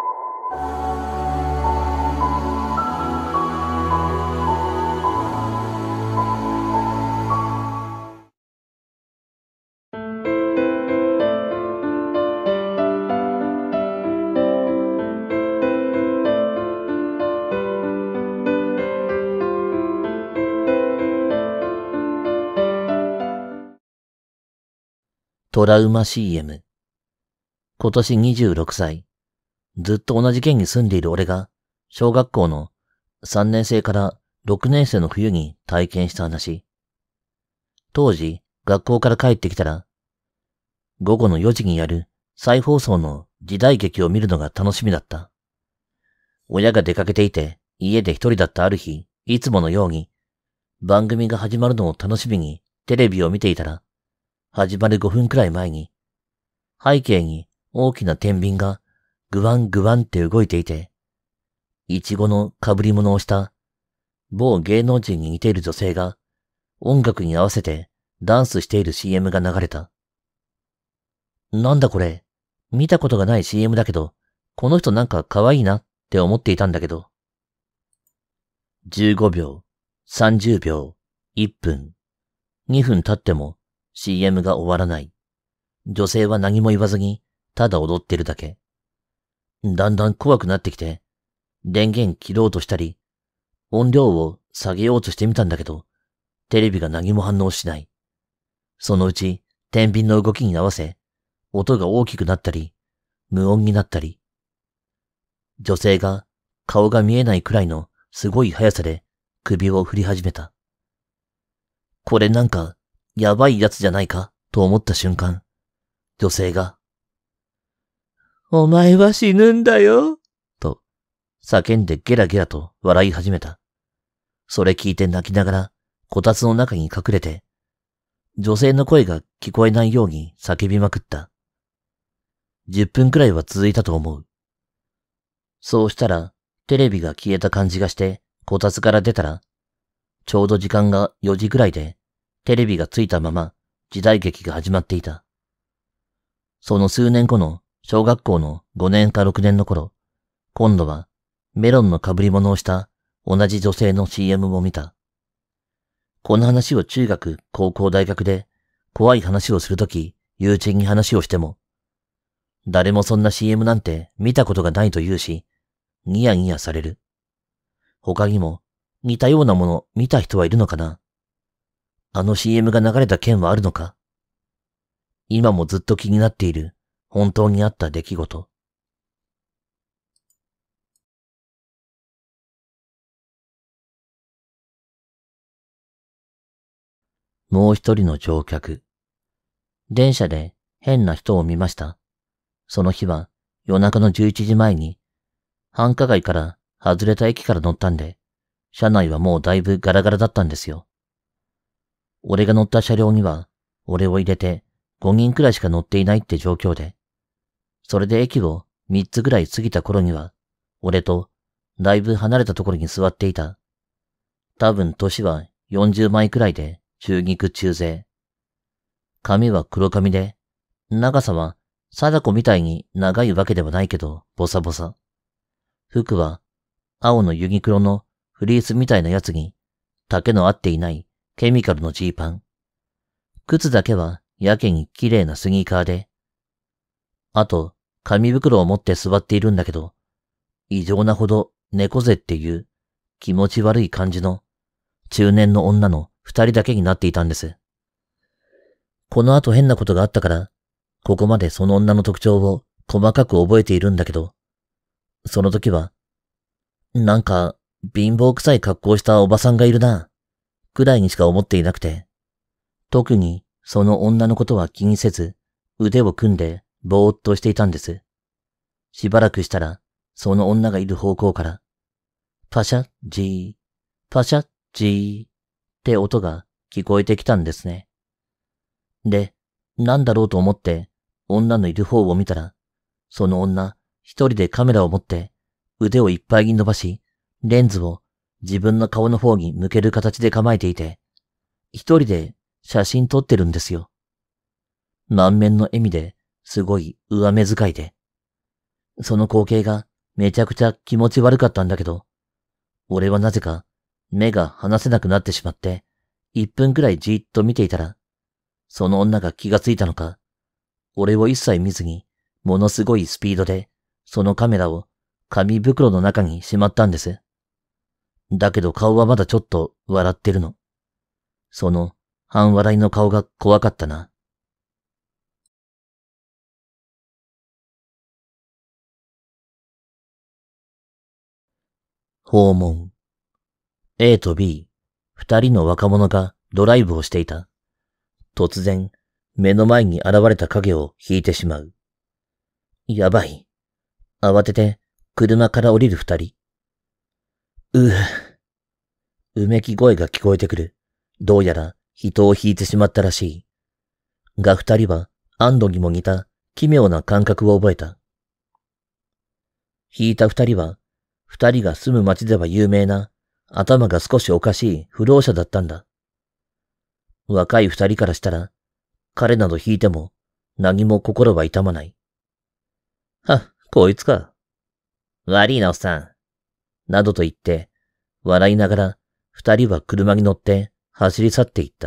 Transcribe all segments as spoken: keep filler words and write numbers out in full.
トラウマ シーエム。今年にじゅうろくさい。ずっと同じ県に住んでいる俺が、小学校のさんねん生からろくねん生の冬に体験した話。当時、学校から帰ってきたら、午後のよじにやる再放送の時代劇を見るのが楽しみだった。親が出かけていて、家で一人だったある日、いつものように、番組が始まるのを楽しみにテレビを見ていたら、始まるごふんくらい前に、背景に大きな天秤がグワングワンって動いていて、イチゴの被り物をした某芸能人に似ている女性が音楽に合わせてダンスしている シーエム が流れた。なんだこれ、見たことがない シーエム だけど、この人なんか可愛いなって思っていたんだけど。じゅうごびょう、さんじゅうびょう、いっぷん、にふん経ってもシーエム が終わらない。女性は何も言わずに、ただ踊ってるだけ。だんだん怖くなってきて、電源切ろうとしたり、音量を下げようとしてみたんだけど、テレビが何も反応しない。そのうち、天秤の動きに合わせ、音が大きくなったり、無音になったり。女性が顔が見えないくらいのすごい速さで首を振り始めた。これなんか、やばいやつじゃないかと思った瞬間、女性が、お前は死ぬんだよと叫んでゲラゲラと笑い始めた。それ聞いて泣きながらこたつの中に隠れて、女性の声が聞こえないように叫びまくった。じゅっぷんくらいは続いたと思う。そうしたらテレビが消えた感じがしてこたつから出たら、ちょうど時間がよじくらいでテレビがついたまま時代劇が始まっていた。その数年後の小学校のごねんかろくねんの頃、今度はメロンの被り物をした同じ女性の シーエム も見た。この話を中学、高校、大学で怖い話をするとき、友人に話をしても、誰もそんな シーエム なんて見たことがないと言うし、ニヤニヤされる。他にも似たようなもの見た人はいるのかな？あの シーエム が流れた件はあるのか？今もずっと気になっている本当にあった出来事。もう一人の乗客。電車で変な人を見ました。その日は夜中のじゅういちじまえに繁華街から外れた駅から乗ったんで、車内はもうだいぶガラガラだったんですよ。俺が乗った車両には俺を入れてごにんくらいしか乗っていないって状況で、それで駅をみっつぐらい過ぎた頃には、俺とだいぶ離れたところに座っていた。多分年はよんじゅうまいくらいで中肉中背。髪は黒髪で、長さは貞子みたいに長いわけではないけど、ボサボサ。服は青のユニクロのフリースみたいなやつに、丈の合っていないケミカルのジーパン。靴だけはやけに綺麗なスニーカーで、あと紙袋を持って座っているんだけど、異常なほど猫背っていう気持ち悪い感じの中年の女の二人だけになっていたんです。この後変なことがあったから、ここまでその女の特徴を細かく覚えているんだけど、その時は、なんか貧乏臭い格好をしたおばさんがいるな、くらいにしか思っていなくて、特にその女のことは気にせず、腕を組んでぼーっとしていたんです。しばらくしたら、その女がいる方向から、パシャッジー、パシャッジーって音が聞こえてきたんですね。で、なんだろうと思って女のいる方を見たら、その女一人でカメラを持って腕をいっぱいに伸ばし、レンズを自分の顔の方に向ける形で構えていて、一人で写真撮ってるんですよ。満面の笑みですごい上目遣いで。その光景がめちゃくちゃ気持ち悪かったんだけど、俺はなぜか目が離せなくなってしまって、一分くらいじーっと見ていたら、その女が気がついたのか、俺を一切見ずに、ものすごいスピードで、そのカメラを紙袋の中にしまったんです。だけど顔はまだちょっと笑ってるの。その半笑いの顔が怖かったな。訪問。A と B、二人の若者がドライブをしていた。突然、目の前に現れた影を引いてしまう。やばい。慌てて車から降りる二人。うぅ。うめき声が聞こえてくる。どうやら人を引いてしまったらしい。が二人は安堵にも似た奇妙な感覚を覚えた。引いた二人は、二人が住む町では有名な頭が少しおかしい不老者だったんだ。若い二人からしたら、彼など引いても何も心は痛まない。は、こいつか。悪いなおっさん。などと言って、笑いながら二人は車に乗って走り去っていった。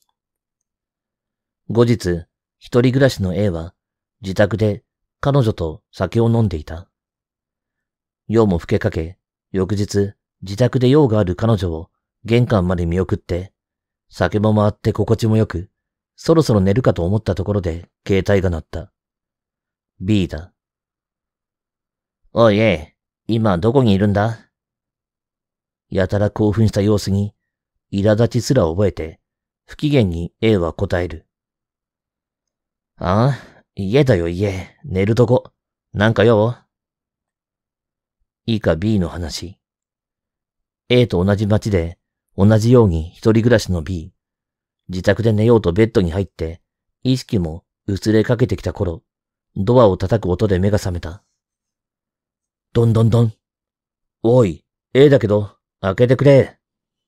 後日、一人暮らしの A は自宅で彼女と酒を飲んでいた。夜も更けかけ、翌日、自宅で用がある彼女を玄関まで見送って、酒も回って心地もよく、そろそろ寝るかと思ったところで携帯が鳴った。B だ。おい A、今どこにいるんだ？やたら興奮した様子に、苛立ちすら覚えて、不機嫌に A は答える。ああ、家だよ家、寝るとこ。なんかよ。以下 B の話。A と同じ町で、同じように一人暮らしの B。自宅で寝ようとベッドに入って、意識も薄れかけてきた頃、ドアを叩く音で目が覚めた。どんどんどん。おい、A だけど、開けてくれ。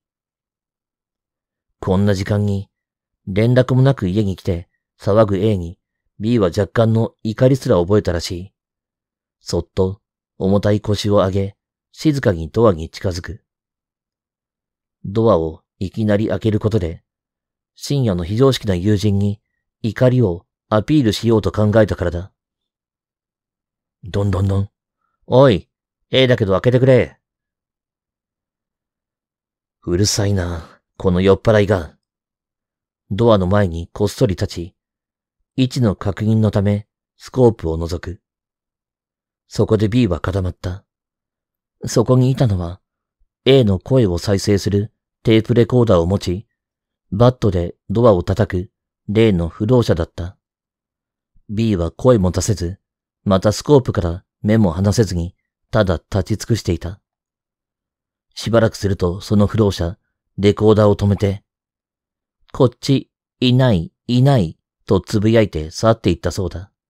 こんな時間に、連絡もなく家に来て、騒ぐ A に、B は若干の怒りすら覚えたらしい。そっと、重たい腰を上げ、静かにドアに近づく。ドアをいきなり開けることで、深夜の非常識な友人に怒りをアピールしようと考えたからだ。どんどんどん。おい、A だけど開けてくれ。うるさいな、この酔っ払いが。ドアの前にこっそり立ち、位置の確認のためスコープを覗く。そこで B は固まった。そこにいたのは A の声を再生するテープレコーダーを持ち、バットでドアを叩く例の不老者だった。B は声も出せず、またスコープから目も離せずに、ただ立ち尽くしていた。しばらくするとその不老者、レコーダーを止めて、こっち、いない、いない、とつぶやいて去っていったそうだ。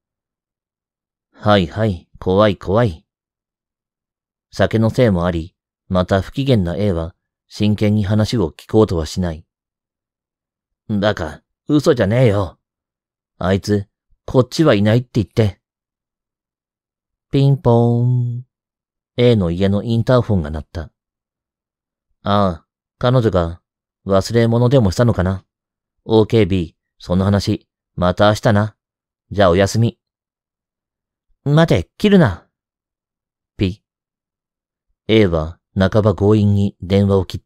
はいはい、怖い怖い。酒のせいもあり、また不機嫌な A は真剣に話を聞こうとはしない。バカ、嘘じゃねえよ。あいつ、こっちはいないって言って。ピンポーン。A の家のインターホンが鳴った。ああ、彼女が忘れ物でもしたのかな。オーケービー、その話、また明日な。じゃあおやすみ。待て、切るな。ピ。A は半ば強引に電話を切った。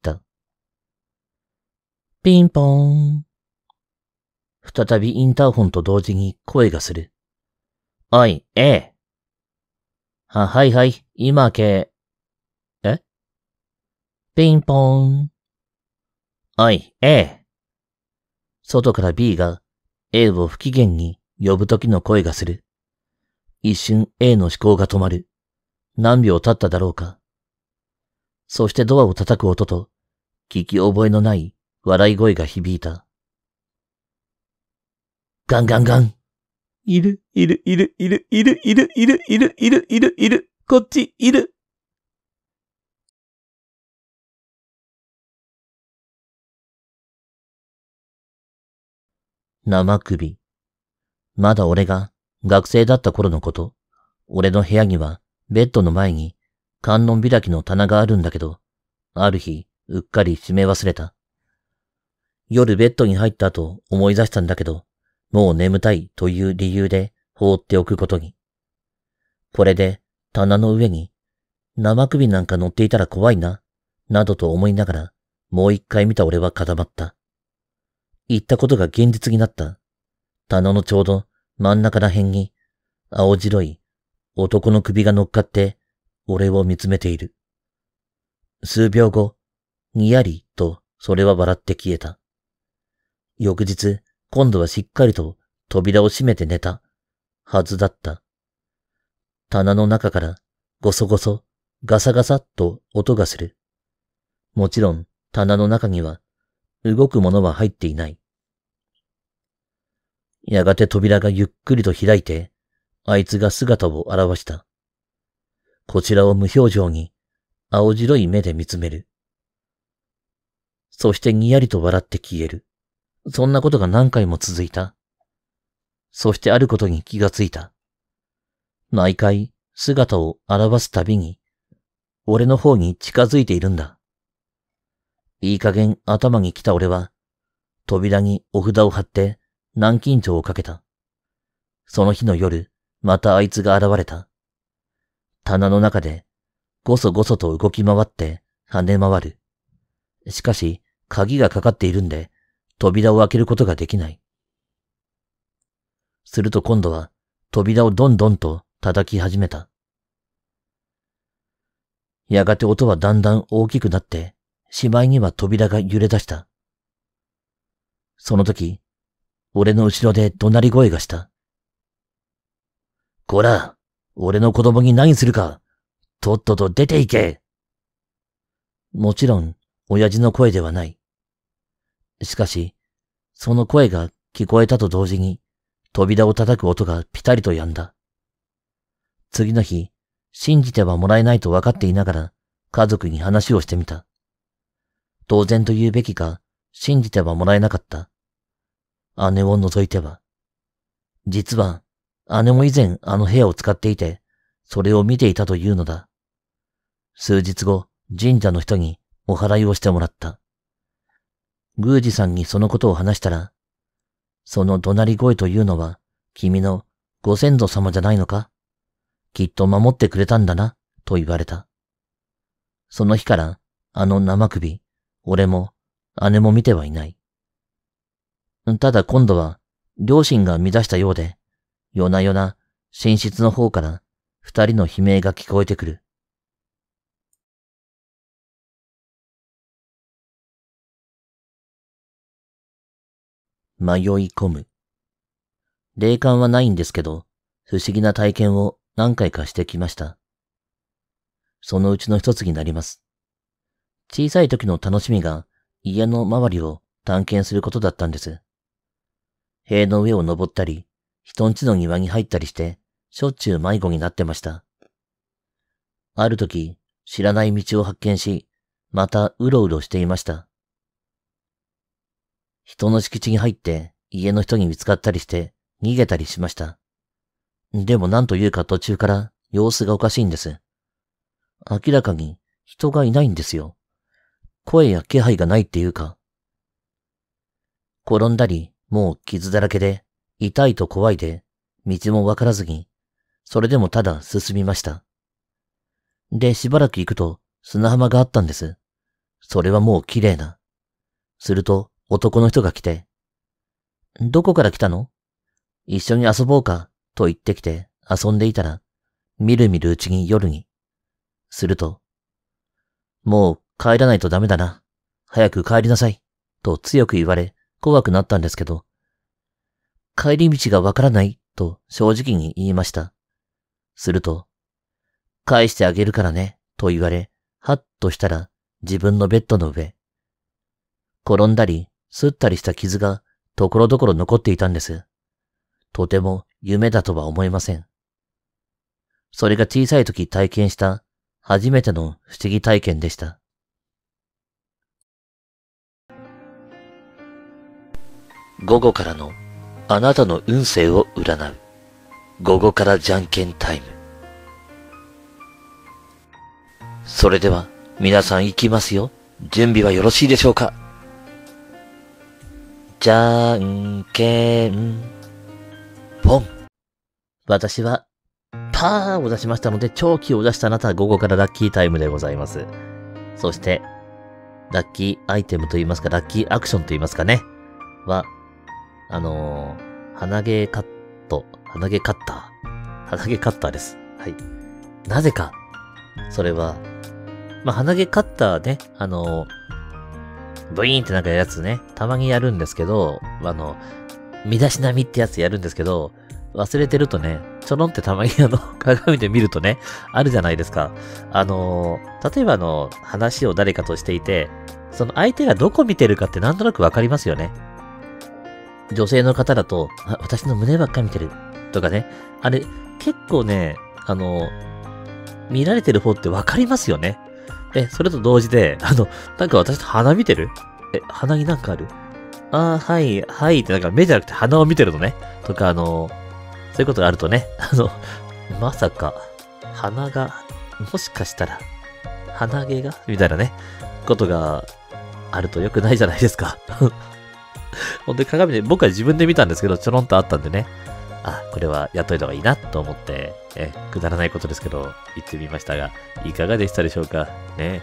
ピンポーン。再びインターホンと同時に声がする。おい、A。は、はいはい、今開け。え？ピンポーン。おい、A。外から B が A を不機嫌に呼ぶ時の声がする。一瞬 A の思考が止まる。何秒経っただろうか。そしてドアを叩く音と聞き覚えのない笑い声が響いた。ガンガンガン。いる、いる、いる、いる、いる、いる、いる、いる、いる、いる、いる、こっち、いる。生首。まだ俺が学生だった頃のこと、俺の部屋にはベッドの前に観音開きの棚があるんだけど、ある日、うっかり閉め忘れた。夜ベッドに入った後思い出したんだけど、もう眠たいという理由で放っておくことに。これで棚の上に生首なんか乗っていたら怖いな、などと思いながら、もう一回見た俺は固まった。言ったことが現実になった。棚のちょうど真ん中ら辺に、青白い男の首が乗っかって、俺を見つめている。数秒後、にやりとそれは笑って消えた。翌日、今度はしっかりと扉を閉めて寝たはずだった。棚の中からゴソゴソ、ガサガサっと音がする。もちろん棚の中には動くものは入っていない。やがて扉がゆっくりと開いて、あいつが姿を現した。こちらを無表情に青白い目で見つめる。そしてにやりと笑って消える。そんなことが何回も続いた。そしてあることに気がついた。毎回姿を現すたびに、俺の方に近づいているんだ。いい加減頭に来た俺は、扉にお札を貼って南京錠をかけた。その日の夜、またあいつが現れた。棚の中で、ごそごそと動き回って跳ね回る。しかし、鍵がかかっているんで、扉を開けることができない。すると今度は、扉をどんどんと叩き始めた。やがて音はだんだん大きくなって、しまいには扉が揺れ出した。その時、俺の後ろで怒鳴り声がした。こら、俺の子供に何するか、とっとと出て行け。もちろん、親父の声ではない。しかし、その声が聞こえたと同時に、扉を叩く音がピタリと止んだ。次の日、信じてはもらえないと分かっていながら、家族に話をしてみた。当然と言うべきか、信じてはもらえなかった。姉を除いては。実は、姉も以前あの部屋を使っていて、それを見ていたというのだ。数日後、神社の人にお祓いをしてもらった。宮司さんにそのことを話したら、その怒鳴り声というのは、君のご先祖様じゃないのか？きっと守ってくれたんだな、と言われた。その日から、あの生首、俺も姉も見てはいない。ただ今度は、両親が乱したようで、夜な夜な寝室の方から二人の悲鳴が聞こえてくる。迷い込む。霊感はないんですけど、不思議な体験を何回かしてきました。そのうちの一つになります。小さい時の楽しみが家の周りを探検することだったんです。塀の上を登ったり、人ん家の庭に入ったりして、しょっちゅう迷子になってました。ある時、知らない道を発見し、またうろうろしていました。人の敷地に入って家の人に見つかったりして逃げたりしました。でも何というか途中から様子がおかしいんです。明らかに人がいないんですよ。声や気配がないっていうか。転んだり、もう傷だらけで、痛いと怖いで、道もわからずに、それでもただ進みました。で、しばらく行くと砂浜があったんです。それはもう綺麗な。すると男の人が来て、どこから来たの？一緒に遊ぼうか、と言ってきて遊んでいたら、みるみるうちに夜に。すると、もう帰らないとダメだな。早く帰りなさい。と強く言われ、怖くなったんですけど、帰り道がわからない、と正直に言いました。すると、返してあげるからね、と言われ、はっとしたら自分のベッドの上。転んだり、すったりした傷がところどころ残っていたんです。とても夢だとは思えません。それが小さい時体験した初めての不思議体験でした。午後からのあなたの運勢を占う午後からじゃんけんタイム。 それでは、皆さん行きますよ。準備はよろしいでしょうか？じゃんけん、ポン。私は、パーを出しましたので、長期を出したあなたは午後からラッキータイムでございます。そして、ラッキーアイテムといいますか、ラッキーアクションといいますかね。は、あのー、鼻毛カット、鼻毛カッター。鼻毛カッターです。はい。なぜか、それは、まあ、鼻毛カッターね、あのー、ブイーンってなんかやるやつね、たまにやるんですけど、あの、身だしなみってやつやるんですけど、忘れてるとね、ちょろんってたまにあの、鏡で見るとね、あるじゃないですか。あのー、例えばあの、話を誰かとしていて、その相手がどこ見てるかってなんとなくわかりますよね。女性の方だと、あ、私の胸ばっかり見てる。とかね。あれ、結構ね、あの、見られてる方ってわかりますよね。え、それと同時で、あの、なんか私鼻見てる？え、鼻になんかある？あー、はい、はいってなんか目じゃなくて鼻を見てるのね。とか、あの、そういうことがあるとね、あの、まさか、鼻が、もしかしたら、鼻毛がみたいなね、ことがあると良くないじゃないですか。ほんで鏡で、僕は自分で見たんですけど、ちょろんとあったんでね、あ、これはやっといた方がいいなと思って、え、くだらないことですけど、言ってみましたが、いかがでしたでしょうかね。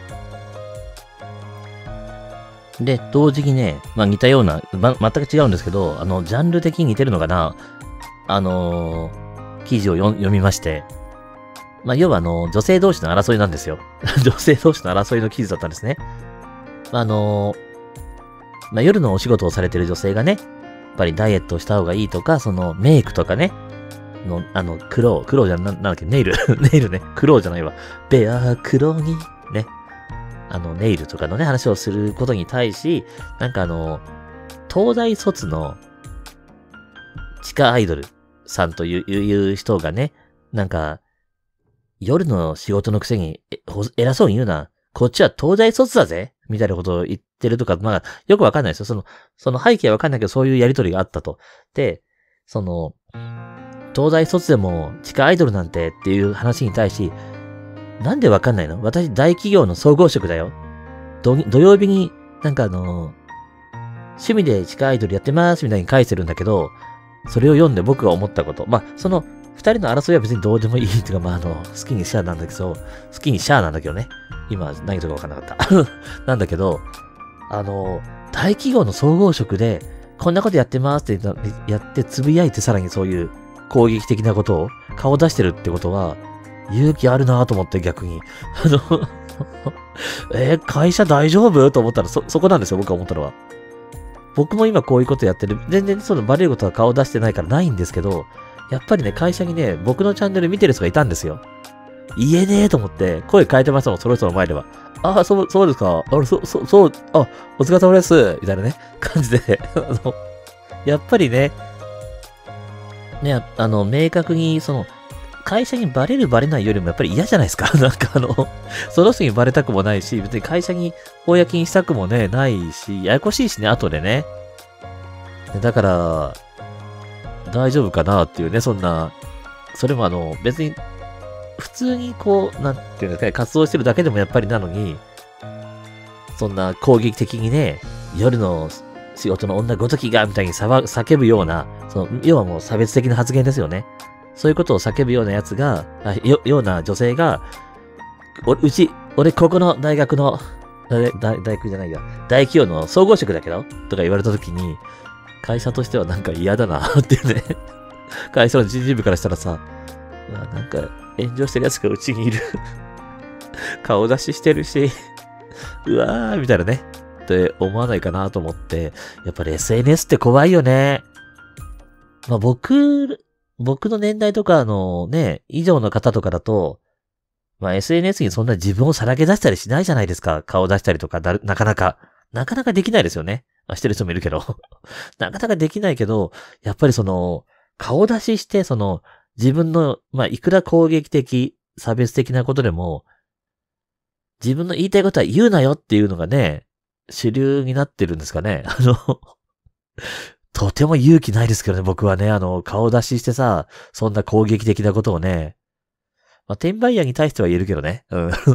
で、同時にね、まあ似たような、ま、全く違うんですけど、あの、ジャンル的に似てるのかな、あのー、記事を読みまして、まあ要はあの、女性同士の争いなんですよ。女性同士の争いの記事だったんですね。あのー、まあ夜のお仕事をされてる女性がね、やっぱりダイエットをした方がいいとか、そのメイクとかね、の、あの、黒、黒じゃん、な、なんだっけ、ネイル、ネイルね、黒じゃないわ。ベア黒に、ね、あの、ネイルとかのね、話をすることに対し、なんかあの、東大卒の地下アイドルさんという、いう人がね、なんか、夜の仕事のくせに、え、偉そうに言うな。こっちは東大卒だぜみたいなことを言ってるとか、まあ、よくわかんないですよ。その、その背景はわかんないけど、そういうやりとりがあったと。で、その、東大卒でも地下アイドルなんてっていう話に対し、なんでわかんないの？私大企業の総合職だよ。土、土曜日になんかあの、趣味で地下アイドルやってますみたいに返してるんだけど、それを読んで僕が思ったこと。まあ、その二人の争いは別にどうでもいいっていうか、まあ、あの、好きにシャアなんだけど、好きにシャアなんだけどね。今何言うかわかんなかった。なんだけど、あの、大企業の総合職で、こんなことやってますってやってつぶやいてさらにそういう攻撃的なことを顔出してるってことは、勇気あるなぁと思って逆に。あの、えー、会社大丈夫と思ったらそ、そこなんですよ、僕が思ったのは。僕も今こういうことやってる。全然そのバレることは顔出してないからないんですけど、やっぱりね、会社にね、僕のチャンネル見てる人がいたんですよ。言えねえと思って、声変えてましたもん、その人の前では。ああ、そう、そうですか。あれ、そ、そ、そう、あ、お疲れ様です。みたいなね、感じで、あの、やっぱりね、ね、あの、明確に、その、会社にバレるバレないよりもやっぱり嫌じゃないですか。なんかあの、その人にバレたくもないし、別に会社に公にしたくもね、ないし、ややこしいしね、後でね。だから、大丈夫かなっていうね、そんな、それもあの、別に、普通にこう、なんていうんですかね、活動してるだけでもやっぱりなのに、そんな攻撃的にね、夜の仕事の女ごときが、みたいに叫ぶような、その、要はもう差別的な発言ですよね。そういうことを叫ぶようなやつが、よ、ような女性が、お、うち、俺ここの大学の、大、大学じゃないや、大企業の総合職だけどとか言われたときに、会社としてはなんか嫌だなっていうね。会社の人事部からしたらさ、うわ、なんか炎上してるやつがうちにいる。顔出ししてるし、うわーみたいなね。って思わないかなと思って、やっぱり エスエヌエス って怖いよね。まあ僕、僕の年代とかのね、以上の方とかだと、まあ エスエヌエス にそんな自分をさらけ出したりしないじゃないですか。顔出したりとかな、なかなか。なかなかできないですよね。まあ、してる人もいるけど。なかなかできないけど、やっぱりその、顔出しして、その、自分の、まあいくら攻撃的、差別的なことでも、自分の言いたいことは言うなよっていうのがね、主流になってるんですかね。あの、とても勇気ないですけどね、僕はね、あの、顔出ししてさ、そんな攻撃的なことをね、まあ、転売屋に対しては言えるけどね。うん。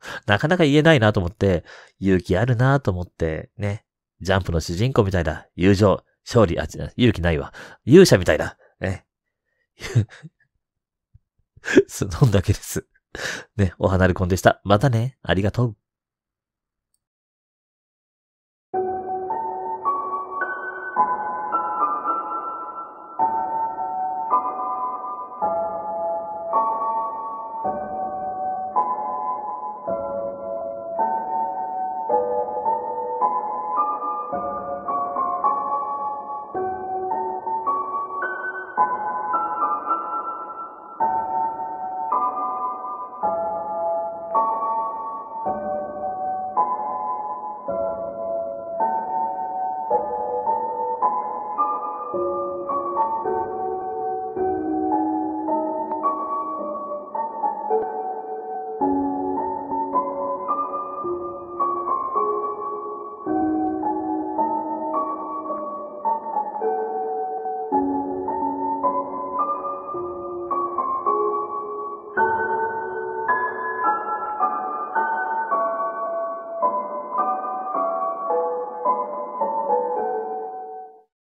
なかなか言えないなと思って、勇気あるなと思って、ね。ジャンプの主人公みたいだ。友情、勝利、あ、違う勇気ないわ。勇者みたいだ。ね。そんだけです。ね、お離れコンでした。またね。ありがとう。